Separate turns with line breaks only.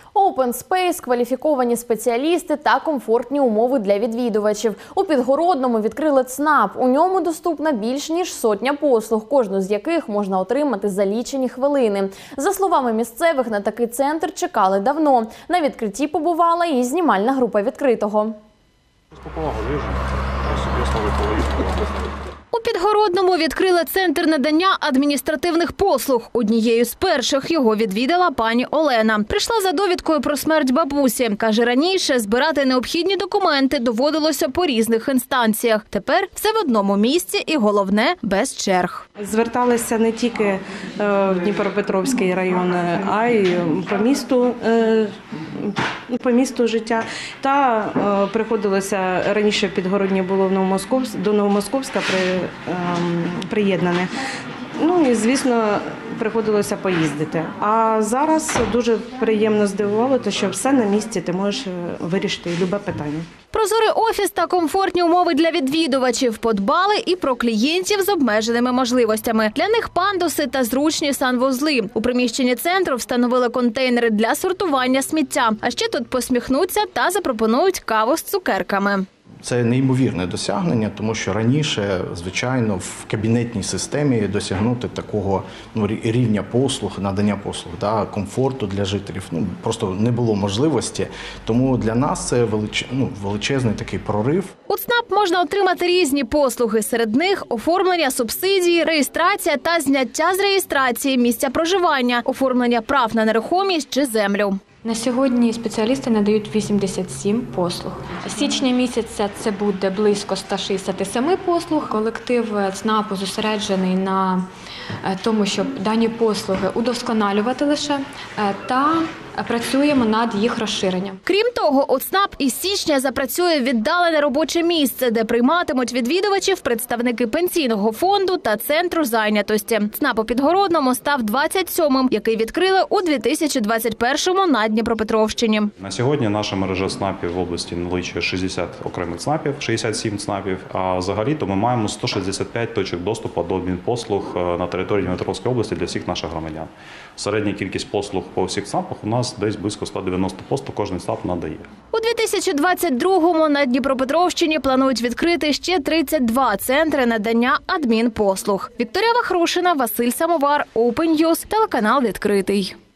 Open Space, кваліфіковані спеціалісти та комфортні умови для відвідувачів. У Підгородному відкрили ЦНАП. У ньому доступна більш ніж сотня послуг, кожну з яких можна отримати за лічені хвилини. За словами місцевих, на такий центр чекали давно. На відкритті побувала і знімальна група відкритого.
У Підгородному відкрили центр надання адміністративних послуг. Однією з перших його відвідала пані Олена. Прийшла за довідкою про смерть бабусі. Каже, раніше збирати необхідні документи доводилося по різних інстанціях. Тепер все в одному місці і, головне, без черг.
Зверталися не тільки в Дніпропетровський район, а й по місту життя. Та приходилося, раніше Підгороднє було до Новомосковська приєднане. Ну і, звісно, приходилося поїздити. А зараз дуже приємно здивувало, що все на місці, ти можеш вирішити будь-яке питання.
Прозорий офіс та комфортні умови для відвідувачів. Подбали і про клієнтів з обмеженими можливостями. Для них пандуси та зручні санвузли. У приміщенні центру встановили контейнери для сортування сміття. А ще тут посміхнуться та запропонують каву з цукерками.
Це неймовірне досягнення, тому що раніше, звичайно, в кабінетній системі досягнути такого рівня послуг, надання послуг, комфорту для жителів, просто не було можливості. Тому для нас це величезний такий прорив.
У ЦНАП можна отримати різні послуги. Серед них оформлення субсидії, реєстрація та зняття з реєстрації місця проживання, оформлення прав на нерухомість чи землю.
На сьогодні спеціалісти надають 87 послуг. З січня місяця це буде близько 167 послуг. Колектив ЦНАПу зосереджений на тому, щоб дані послуги удосконалювати лише та працюємо над їх розширенням.
Крім того, у ЦНАП із січня запрацює віддалене робоче місце, де прийматимуть відвідувачів представники пенсійного фонду та центру зайнятості. ЦНАП у Підгородному став 27-м, який відкрили у 2021-му на Дніпропетровщині.
На сьогодні наша мережа ЦНАПів в області налічує 60 окремих ЦНАПів, 67 ЦНАПів, а взагалі-то ми маємо 165 точок доступу до адмінпослуг на території Дніпропетровської області для всіх наших громадян. Середня кількість послуг по всіх ЦНАПах у нас десь близько 190 послуг кожен ЦНАП надає.
У 2022-му на Дніпропетровщині планують відкрити ще 32 центри надання адмінпослуг. Вікторія Вахрушина, Василь Самовар, Open News, телеканал «Відкритий».